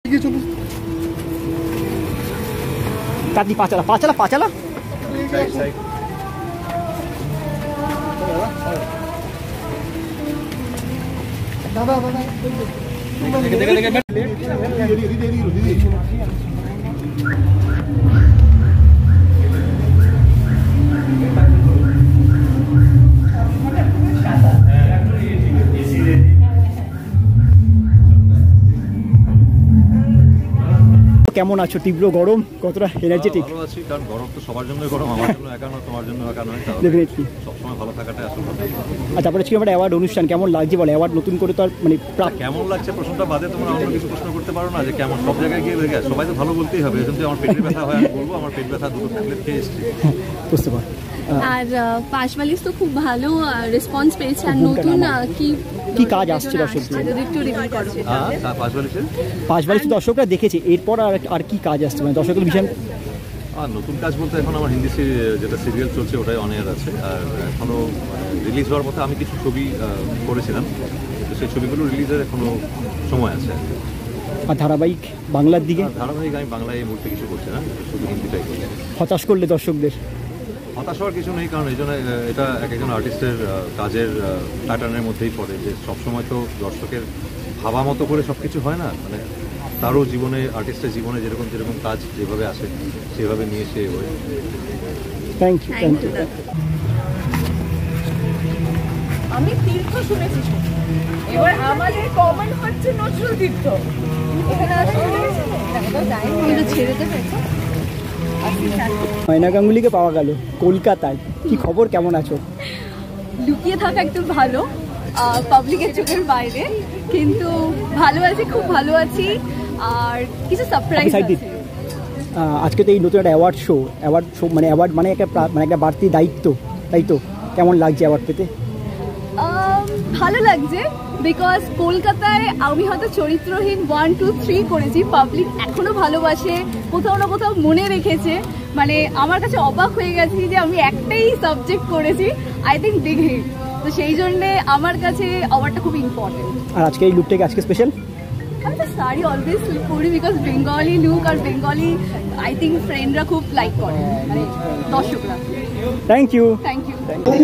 কাদি পাঁচালা পাঁচালা পাঁচালা কেমন আছো? তীব্র গরম, কতটা এনার্জেটিক? ভালো আছি, কারণ গরম তো সবার জন্যই গরম, আমার জন্য একা নয়, তোমার জন্য একা নয়, ডেফিনেটলি সবসময় ভালো থাকাটাই আসল কথা। আর তারপরে ছিল একটা অ্যাওয়ার্ড অনুষ্ঠান, কেমন লাগছে বলো? অ্যাওয়ার্ড নতুন করে তো আর মানে কেমন লাগছে প্রশ্নটা বাদে তোমরা অন্য কিছু প্রশ্ন করতে পারো না যে কেমন? সব জায়গায় গিয়ে দেখে সবাই তো ভালো বলতেই হবে, কিন্তু আমার পেটের ব্যথা হয় আমি বলবো আমার পেট ব্যথা দুটো ট্যাবলেট খেয়ে এসেছি। বুঝতে পারো। আর পাশবালিশ তো খুব ভালো রেসপন্স পেয়েছে। আর নতুন কি কাজ আসছে দর্শকদের? একটু রিভিউ করো। পাশবালিশ দর্শকরা দেখেছে, এরপর আর কি কাজ আসছে মানে দর্শকদের ভীষণ? আর নতুন কাজ বলতে এখন আমার হিন্দি যেটা সিরিয়াল চলছে ওটাই অন এয়ার আছে, আর এখনও রিলিজ হওয়ার পথে আমি কিছু ছবি করেছিলাম, তো সেই ছবিগুলো রিলিজের এখনও সময় আছে। আর ধারাবাহিক বাংলার দিকে? ধারাবাহিক আমি বাংলায় এই মুহূর্তে কিছু করছি না, শুধু হিন্দিটাই করছি। হতাশ করলে দর্শকদের? হতাশ হওয়ার কিছু নেই, কারণ এই জন্য এটা এক একজন আর্টিস্টের কাজের প্যাটার্নের মধ্যেই পড়ে, যে সবসময় তো দর্শকের ভাবা মতো করে সব কিছু হয় না, মানে তারও জীবনে, আর্টিস্টের জীবনে যেরকম যেরকম কাজ যেভাবে আসে সেভাবে নিয়ে সে হয়। Thank you, thank you. আমি তীর্থ শুনেছি, এবার আমাদের কমন হচ্ছে নজরুল তীর্থ। ছেড়ে দেবে। মাইনা গাঙ্গুলিকে পাওয়া গেল কলকাতায়, কি খবর, কেমন আছো? লুকিয়ে থাকা একটু ভালো, পাবলিকের চোখের বাইরে, কিন্তু ভালো আছি, খুব ভালো আছি। আর কিছু সারপ্রাইজ আছে। আজকে তো এই নতুন একটা অ্যাওয়ার্ড শো মানে অ্যাওয়ার্ড মানে একটা বাড়তি দায়িত্ব, তাই তো? কেমন লাগছে অ্যাওয়ার্ড পেতে? ভালো লাগছে, বিকজ কলকাতায় আমি হয়তো চরিত্রহীন 1, 2, 3 করেছি, পাবলিক এখনো ভালোবাসে, কোথাও না কোথাও মনে রেখেছে। মানে আমার কাছে অবাক হয়ে গেছি যে আমি একটাই সাবজেক্ট করেছি, আই থিঙ্ক বিগ হিট। তো সেই জন্যে আমার কাছে অ্যাওয়ার্ডটা খুব ইম্পর্টেন্ট। আর আজকে এই লুকটাকে আজকে স্পেশাল? আমি তো শাড়ি অলওয়েজ পরি, বিকজ বেঙ্গলি লুক, আর বেঙ্গলি আই থিঙ্ক ফ্রেন্ডরা খুব লাইক করে, মানে দর্শকরা। Thank you, thank you.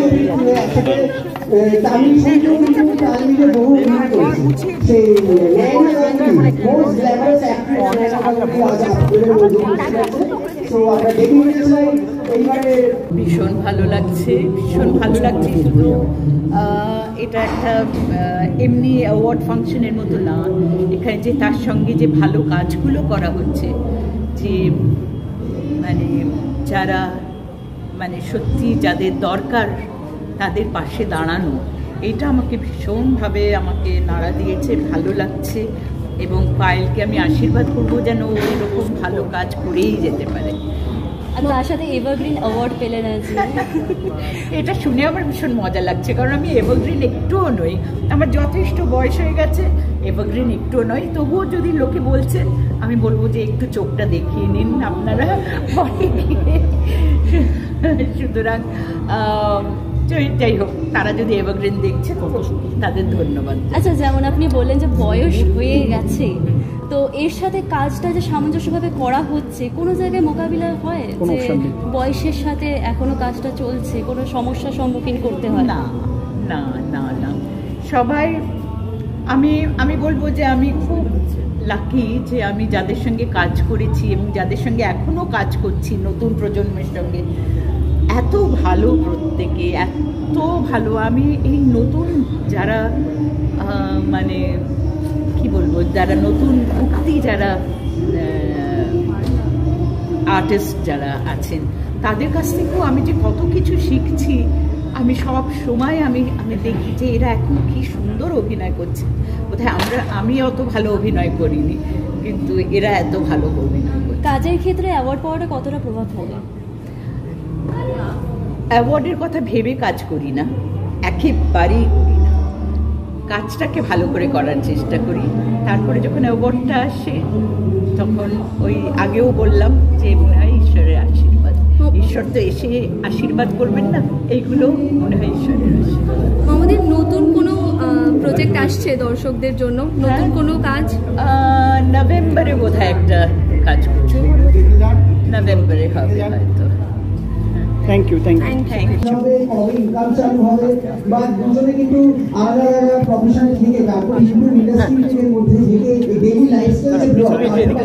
ভীষণ ভালো লাগছে, ভীষণ ভালো লাগছে। শুধু এটা একটা এমনি অ্যাওয়ার্ড ফাংশনের মতো না, এখানে যে তার সঙ্গে যে ভালো কাজগুলো করা হচ্ছে, যে মানে যারা মানে সত্যি যাদের দরকার তাদের পাশে দাঁড়ানো, এটা আমাকে ভীষণভাবে আমাকে নাড়া দিয়েছে, ভালো লাগছে। এবং পায়েলকে আমি আশীর্বাদ করবো যেন ওইরকম ভালো কাজ করেই যেতে পারে। আর তার সাথে এভারগ্রিন অ্যাওয়ার্ড পেলেন আজকে, এটা শুনে আমার ভীষণ মজা লাগছে, কারণ আমি এভারগ্রিন একটুও নই, আমার যথেষ্ট বয়স হয়ে গেছে, এভারগ্রিন একটুও নয়। তবুও যদি লোকে বলছেন, আমি বলবো যে একটু চোখটা দেখিয়ে নিন আপনারা পরে গিয়ে। সুতরাং যাই হোক, তারা যদি এভারগ্রিন দেখছে তাদের ধন্যবাদ। আচ্ছা, যেমন আপনি বললেন যে বয়স হয়ে গেছে, তো এর সাথে কাজটা যে সামঞ্জস্যভাবে করা হচ্ছে, কোনো জায়গায় মোকাবিলা হয় যে বয়সের সাথে এখনো কাজটা চলছে, কোনো সমস্যার সম্মুখীন করতে হয়? না না না না, সবাই, আমি বলবো যে আমি খুব লাকি যে আমি যাদের সঙ্গে কাজ করেছি এবং যাদের সঙ্গে এখনো কাজ করছি, নতুন প্রজন্মের সঙ্গে এত ভালো, প্রত্যেকে এত ভালো। আমি এই নতুন যারা মানে কি বলবো, যারা নতুন উঠতি যারা আর্টিস্ট যারা আছেন, তাদের কাছ থেকেও আমি যে কত কিছু শিখছি। আমি সব সময় আমি দেখি যে এরা এখন কি সুন্দর অভিনয় করছে। বোধহয় আমি অত ভালো অভিনয় করিনি, কিন্তু এরা এত ভালো অভিনয় করছে। কাজের ক্ষেত্রে অ্যাওয়ার্ড পাওয়াটা কতটা প্রভাব ফেলে? অ্যাওয়ার্ডের কথা ভেবে কাজ করি না, একেবারেই করি না। কাজটাকে ভালো করে করার চেষ্টা করি, তারপরে যখন অ্যাওয়ার্ডটা আসে তখন ওই আগেও বললাম যে মনে হয় ঈশ্বরের আশীর্বাদ। ঈশ্বর তো এসে আশীর্বাদ করবেন না, এইগুলো মনে হয় ঈশ্বরের আশীর্বাদ। আমাদের নতুন কোনো প্রজেক্ট আসছে দর্শকদের জন্য, নতুন কোনো কাজ? নভেম্বরে হবে হয়তো। থ্যাংক ইউ থ্যাংক ইউ হবে কবে ইনকাম চালু হবে বা দুজনে কিন্তু আলাদা আলাদা প্রফেশন থেকে তারপর কিন্তু ইন্ডাস্ট্রি থেকে মধ্যে থেকে ডেইলি লাইফস্টাইল যে ব্লগ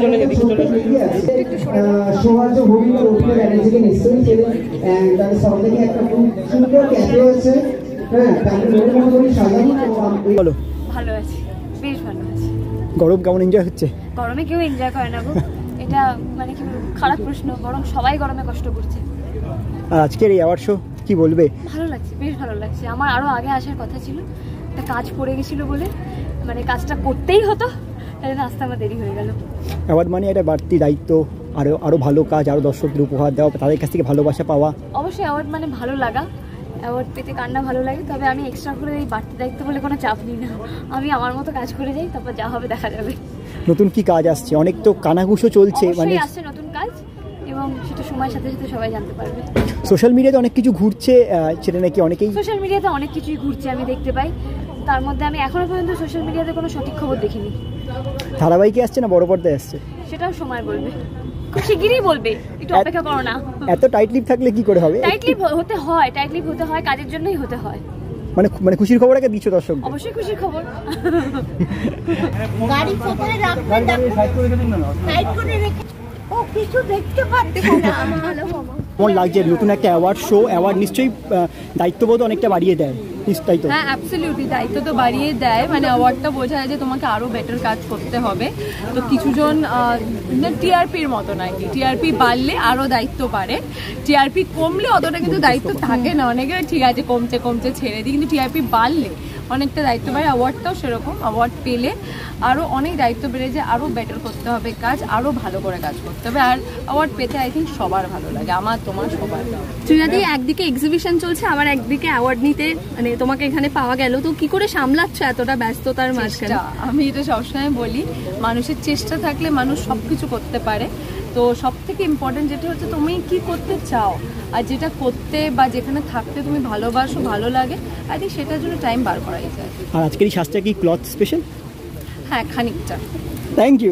সৌহার্য ভূমিকা রূপে ব্যানার্জিকে নিশ্চয়ই ছিলেন তার সব থেকে একটা খুব সুন্দর ক্যাফে আছে, হ্যাঁ তাকে মনে করি সাজানো। বলো ভালো আছি, বেশ ভালো আছি। গরম কেমন এনজয় হচ্ছে? গরমে কেউ এনজয় করে না গো, এটা মানে কি বলবো, খারাপ প্রশ্ন, বরং সবাই গরমে কষ্ট করছে। আর আজকের এই অ্যাওয়ার্ড শো কি বলবে? ভালো লাগছে, বেশ ভালো লাগছে। আমার আরও আগে আসার কথা ছিল, একটা কাজ পড়ে গেছিলো বলে মানে কাজটা করতেই হতো, তাই জন্য আসতে আমার দেরি হয়ে গেল। অ্যাওয়ার্ড মানে একটা বাড়তি দায়িত্ব, আরও ভালো কাজ, আরও দর্শকদের উপহার দেওয়া, তাদের কাছ থেকে ভালোবাসা পাওয়া। অবশ্যই অ্যাওয়ার্ড মানে ভালো লাগা, অ্যাওয়ার্ড পেতে কার না ভালো লাগে। তবে আমি এক্সট্রা করে এই বাড়তি দায়িত্ব বলে কোনো চাপ নিই না, আমি আমার মতো কাজ করে যাই, তারপর যা হবে দেখা যাবে। নতুন কি কাজ আসছে? অনেক তো কানাঘুষো চলছে, মানে অবশ্যই আসছে নতুন কাজ, এবং সেটা সময়ের সাথে সাথে সবাই জানতে পারবে। সোশ্যাল মিডিয়াতে অনেক কিছু ঘুরছে, সেটা নাকি অনেকেই সোশ্যাল মিডিয়াতে অনেক কিছুই ঘুরছে আমি দেখতে পাই, তার মধ্যে আমি এখনো পর্যন্ত সোশ্যাল মিডিয়াতে কোনো সঠিক খবর দেখিনি। ধারাবাহিকে আসছে না বড় পর্দায় আসছে? সেটাও সময় বলবে, খুব শিগগিরই বলবে, একটু অপেক্ষা করো না। এত টাইট লিপ থাকলে কি করে হবে? টাইট লিপ হতে হয়, টাইট লিপ হতে হয়, কাজের জন্যই হতে হয়। মানে খুশির খবর আগে দিচ্ছ দর্শক? অবশ্যই খুশির খবর। গাড়ি কোথায় রাখবেন সাইড করে রেখে ও কিছু দেখতে পাচ্ছি না। ভালো বাবা, কেমন লাগছে নতুন একটা অ্যাওয়ার্ড শো? অ্যাওয়ার্ড নিশ্চয়ই দায়িত্ববোধ অনেকটা বাড়িয়ে দেয়, তাই তো? হ্যাঁ, অ্যাবসলিউটলি দায়িত্ব তো বাড়িয়ে দেয়, মানে অ্যাওয়ার্ডটা বোঝায় যে তোমাকে আরও বেটার কাজ করতে হবে। তো কিছুজন টিআরপির মতো নাকি, টিআরপি বাড়লে আরও দায়িত্ব বাড়ে, টিআরপি কমলে অতটা কিন্তু দায়িত্ব থাকে না, অনেকে ঠিক আছে কমছে কমছে ছেড়ে দিই, কিন্তু টিআরপি বাড়লে অনেকটা দায়িত্ব বাড়ে। অ্যাওয়ার্ডটাও সেরকম, অ্যাওয়ার্ড পেলে আরও অনেক দায়িত্ব বেড়ে যায়, আরও বেটার করতে হবে কাজ, আরও ভালো করে কাজ করতে হবে। আর অ্যাওয়ার্ড পেতে আই থিঙ্ক সবার ভালো লাগে, আমার তোমার সবার। শ্রীজাদি, একদিকে এক্সিবিশন চলছে, আবার একদিকে অ্যাওয়ার্ড নিতে মানে তোমাকে এখানে পাওয়া গেল, তো কি করে সামলাচ্ছ এতটা ব্যস্ততার মাঝখানে? আমি এটা সবসময় বলি, মানুষের চেষ্টা থাকলে মানুষ সব কিছু করতে পারে। তো সব থেকে ইম্পর্টেন্ট যেটা হচ্ছে তুমি কি করতে চাও, আর যেটা করতে বা যেখানে থাকতে তুমি ভালোবাসো, ভালো লাগে, আই থিঙ্ক সেটার জন্য টাইম বার করাই যায়। আর আজকের এই সাজটা কি ক্লথ স্পেশাল? হ্যাঁ, খানিকটা। Thank you.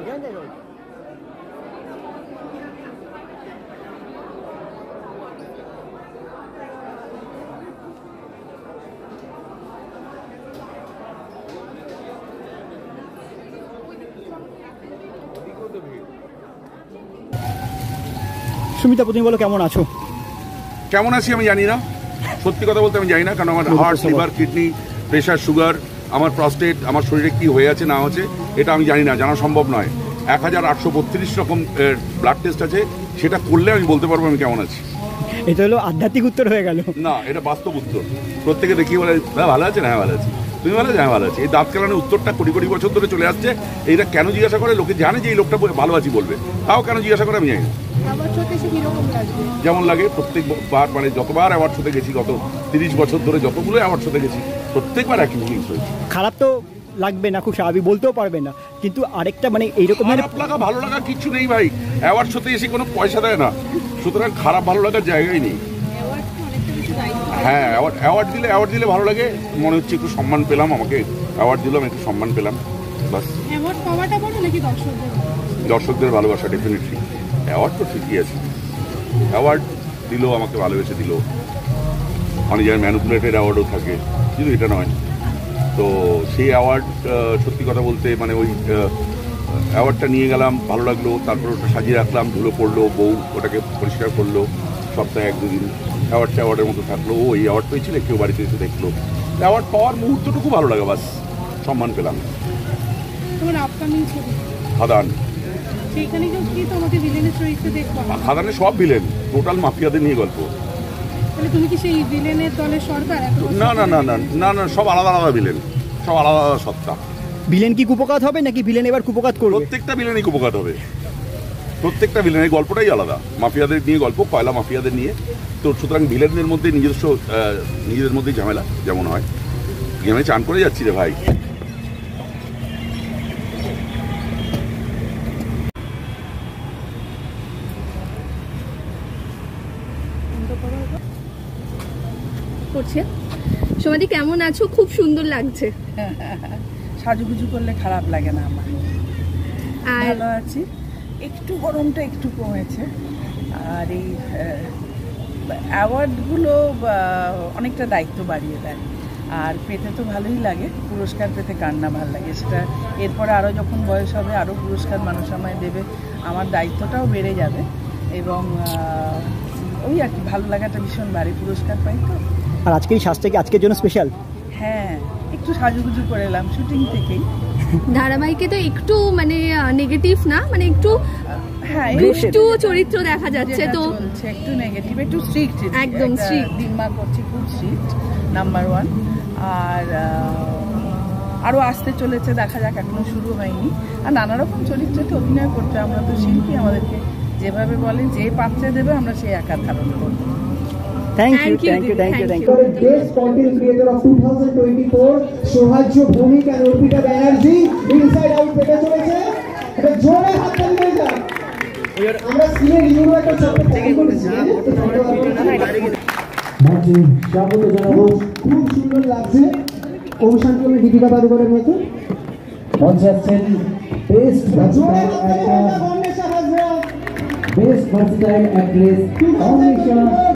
সুমিতা, প্রথমে বলো কেমন আছো? কেমন আছি আমি জানি না, সত্যি কথা বলতে আমি জানি না, কারণ আমার heart, liver, kidney, pressure, sugar, আমার প্রস্টেট, আমার শরীরে কি হয়ে আছে না হচ্ছে এটা আমি জানি না, জানা সম্ভব নয়। 1832 রকম ব্লাড টেস্ট আছে, সেটা করলে আমি বলতে পারবো আমি কেমন আছি। এটা হলো আধ্যাত্মিক উত্তর হয়ে গেল না, এটা বাস্তব উত্তর। প্রত্যেকে দেখিয়ে বলে ভালো আছে না, হ্যাঁ ভালো আছি, তুমি ভালো আছে, হ্যাঁ ভালো আছি। এই দাঁত কেলানোর উত্তরটা কোটি কোটি বছর ধরে চলে আসছে। এইটা কেন জিজ্ঞাসা করে? লোকে জানে যে এই লোকটা ভালো আছি বলবে, তাও কেন জিজ্ঞাসা করে আমি জানি না। যেমন লাগে প্রত্যেকবার, মানে যতবার অ্যাওয়ার্ড শোতে গেছি, গত 30 বছর ধরে যতগুলো অ্যাওয়ার্ড শোতে গেছি, প্রত্যেকবার একই ফিলিংস হয়েছে। খারাপ তো লাগবে না, খুব স্বাভাবিক, বলতেও পারবে না, কিন্তু আরেকটা মানে এইরকম খারাপ লাগা ভালো লাগা কিচ্ছু নেই ভাই, অ্যাওয়ার্ড শোতে এসে কোনো পয়সা দেয় না, সুতরাং খারাপ ভালো লাগার জায়গায় নেই। হ্যাঁ, অ্যাওয়ার্ড দিলে ভালো লাগে, মনে হচ্ছে একটু সম্মান পেলাম, আমাকে অ্যাওয়ার্ড দিলাম, একটু সম্মান পেলাম, বাস। দর্শকদের ভালোবাসা ডেফিনেটলি। অ্যাওয়ার্ড তো ঠিকই আছে, অ্যাওয়ার্ড দিল, আমাকে ভালোবেসে দিল। অনেক জায়গায় ম্যানিপুলেটেড অ্যাওয়ার্ডও থাকে, কিন্তু এটা নয়। তো সেই অ্যাওয়ার্ড, সত্যি কথা বলতে মানে ওই অ্যাওয়ার্ডটা নিয়ে গেলাম, ভালো লাগলো, তারপর ওটা সাজিয়ে রাখলাম, ধুলো পড়লো, বউ ওটাকে পরিষ্কার করলো, সপ্তাহে 1-2 দিন অ্যাওয়ার্ডের মতো থাকলো, ও এই অ্যাওয়ার্ড পেয়েছিল, কেউ বাড়িতে এসে দেখলো, অ্যাওয়ার্ড পাওয়ার মুহূর্তটুকু ভালো লাগে, বাস, সম্মান পেলাম। খাদান, খাদানে সব ভিলেন, টোটাল মাফিয়াদের নিয়ে গল্প। না না না না না না, সব আলাদা আলাদা ভিলেন, সব আলাদা আলাদা সত্তা। ভিলেন কি কুপকাত হবে নাকি ভিলেন এবার কুপকাত করবে? প্রত্যেকটা ভিলেনই কুপকাত হবে, প্রত্যেকটা ভিলেনের গল্পটাই আলাদা। মাফিয়াদের নিয়ে গল্প, কয়লা মাফিয়াদের নিয়ে, তো সুতরাং ভিলেনদের মধ্যে নিজেদের মধ্যেই ঝামেলা, যেমন হয়। গেমে চান করে যাচ্ছি রে ভাই। সোমাদি, কেমন আছো? খুব সুন্দর লাগছে। সাজুগুজু করলে খারাপ লাগে না আমার, ভালো আছি। একটু গরমটা একটু কমেছে, আর এই অ্যাওয়ার্ডগুলো অনেকটা দায়িত্ব বাড়িয়ে দেয়, আর পেতে তো ভালোই লাগে, পুরস্কার পেতে কার না ভালো লাগে। সেটা এরপরে আরও যখন বয়স হবে আরও পুরস্কার মানুষ আমায় দেবে, আমার দায়িত্বটাও বেড়ে যাবে, এবং ওই আর কি ভালো লাগাটা ভীষণ বাড়ে, পুরস্কার পাই তো। আর আজকে এই সাজটা কি আজকের জন্য স্পেশাল? হ্যাঁ, একটু সাজুগুজু করে এলাম শুটিং থেকেই। ধারাবাহিকে তো একটু মানে নেগেটিভ না, মানে একটু হ্যাঁ দুষ্টু চরিত্র দেখা যাচ্ছে, তো একটু নেগেটিভ, একটু স্ট্রিক্ট, একদম স্ট্রিক্ট। দিনমা করছি খুব স্ট্রিক্ট, নাম্বার 1। আর আরও আসতে চলেছে, দেখা যাক, এখনো শুরু হয়নি। আর নানা রকম চরিত্রে তো অভিনয় করতে, আমরা তো শিল্পী, আমাদেরকে যেভাবে বলেন যে পাত্রে দেবে আমরা সেই আকার ধারণ করব। Thank you. Guest content creator of 2024, Sohajyo Bhumik and Orpita Banerjee, Inside Out পেতে চলেছে। এটা জোরে হাততালি দিয়ে যান। আমরা সিনে রিভিউ একটা ছোট থেকে করেছি। মাঝে স্বাগত জানাবো, খুব সুন্দর লাগছে। অভিশান্তমে দীপিকা পাদুকরের মতো মঞ্চে আসছেন বেস্ট ভার্সেটাইল অ্যাক্ট্রেস